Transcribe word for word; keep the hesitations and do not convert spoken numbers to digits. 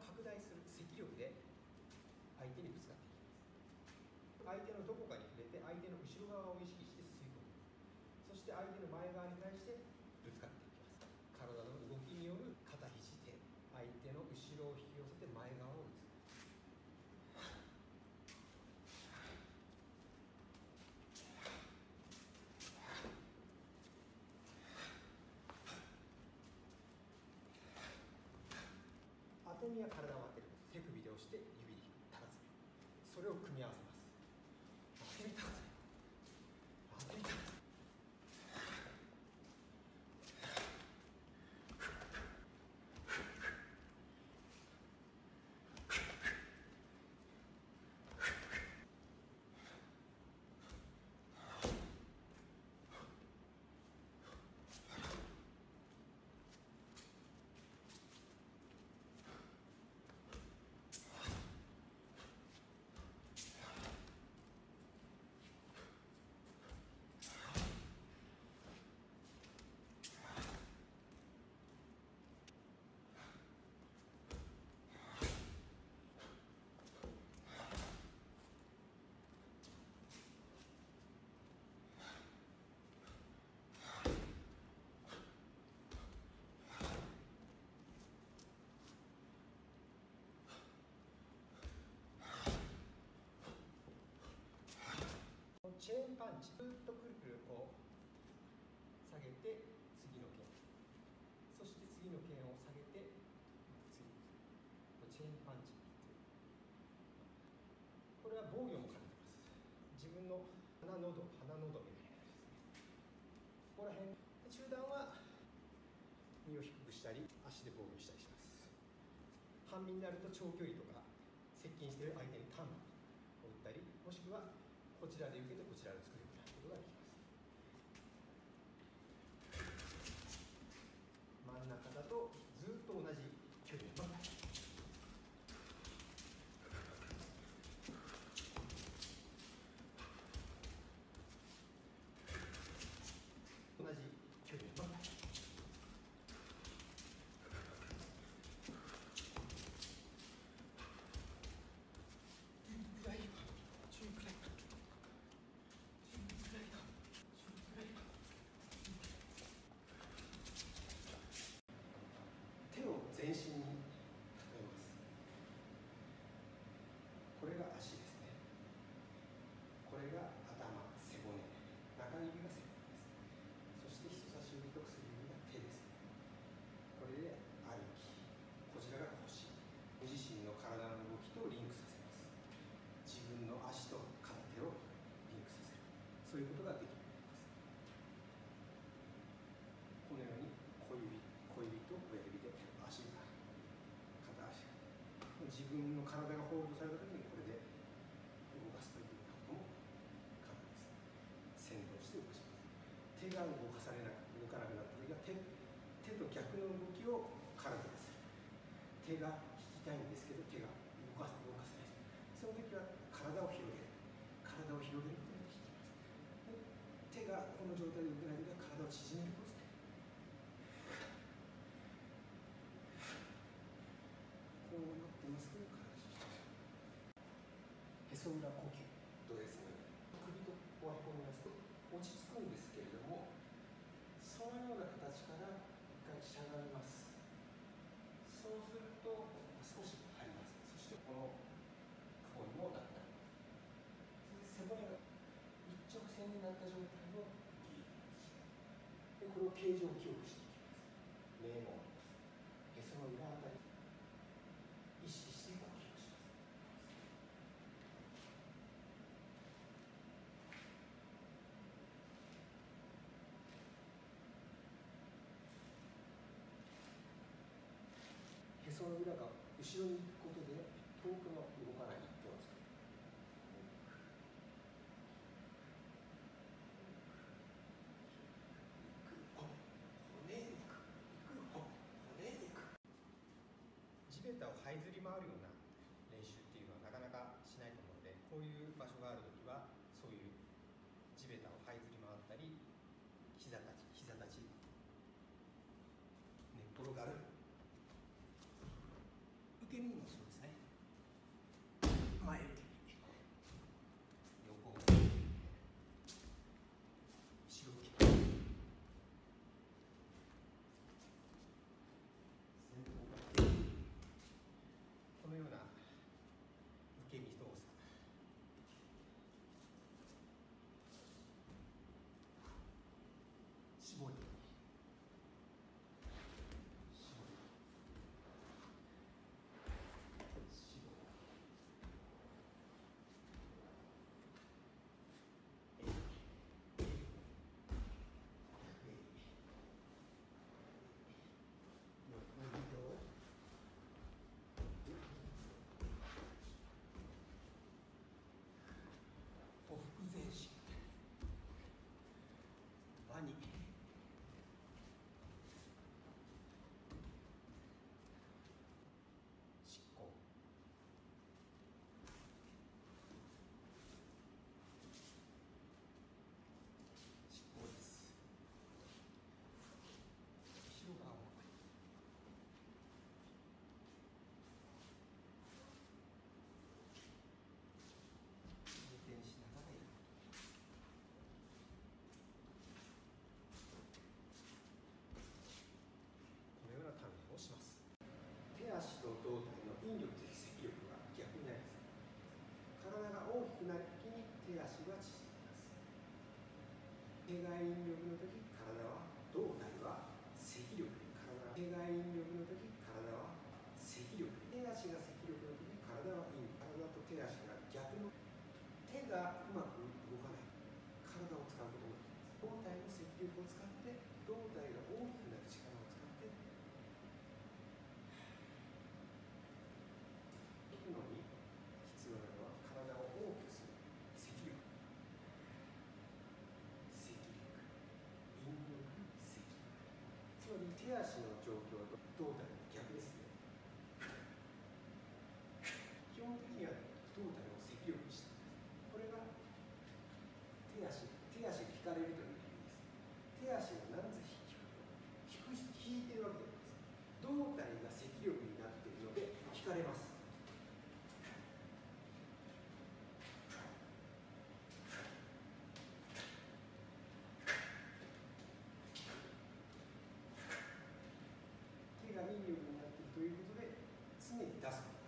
拡大する積力で相手にぶつかっていきます。相手のどこかに触れて相手の後ろ側を意識して吸い込む。そして相手の前側に対してぶつかっていきます。体の動きによる肩肘手、相手の後ろを引き寄せて前側を打つ。当て身は体を当てる。手首で押して指で引く。高爪。それを組み合わせます。当て身高爪。当て身高爪。チェーンパンチ、ずっとくるくるこう下げて次の剣、そして次の剣を下げて次、チェーンパンチ。これは防御も兼ねてます。自分の鼻のど鼻のどみたいな感じですね。ここら辺中段は身を低くしたり足で防御したりします。半身になると長距離とか接近している相手にターンを打ったり、もしくはこちらで受けてこちらで作るようなことができます。真ん中だとずっと同じ距離ばかり。同じ距離ばかり。中くらい中くらい手を全身に例えます。これが足ですね。これが頭、背骨、中指が背骨です。そして人差し指と薬指が手です。これで歩き、こちらが腰。ご自身の体の動きとリンクさせます。自分の足と片手をリンクさせる。そういうことができるようになります。このように小指、小指と親指で足が、片足が、自分の体がホールドされたときにこれで動かすということも可能です。先導して動かします。手が動かされなく動かなくなったときは手、手と逆の動きを体でする。手が引きたいんですけど手が動かす動かせない。その時は体を広げる。体を広げることができます。手がこの状態で動けないときは体を縮めることですね。こうなってますけど、体を縮める。へそ裏呼吸とですね、首とここはへこみますと落ち着くんですけれども、そのような形から一回しゃがみます。そうするとここが少し張ります。そしてこのくぼみもなくなります。背骨が一直線になった状態のギリギリで、これを形状を記憶していきます。名門です。へその裏あたり意識して呼吸をします。へその裏が後ろに行くことで遠くの動かない一点を作る。地べたを這いずり回るような練習っていうのはなかなかしないと思うので、こういう場所があるときはそういう地べたを這いずり回ったり、膝立ち、膝立ち、寝っ転がる、受けけ身もそうですね。前受け身、横受け身、後ろ受け身、前方受け身、このような受け身動作。絞り、絞り、絞り、えい、えい、えい、横移動、ほふく前進、輪に、執行、執行です。後ろ側を回転しながらやる。このような鍛錬をします。手足と胴体の引力と積力が逆になります。体が大きくなるときに手足が縮みます。手外引力のとき、体は、胴体は積力に、体手外引力のとき、体は積力に、手足が積力のとき、体は引力、体と手足が逆の、手がうまく動かない、体を使うことができます。胴体の積力を使って、胴体が大きくなる力を使って、引くのに必要なのは体を大きくする積力、積力、引力、積力。つまり手足の状況と胴体の逆ですね。基本的には胴体を積力にした。これが手足、手足が引かれるという理由です。手足がなぜ引くのか、引いているわけではないです。胴体が積力になっているので引かれます。手が引力になっているということで常に出すこと。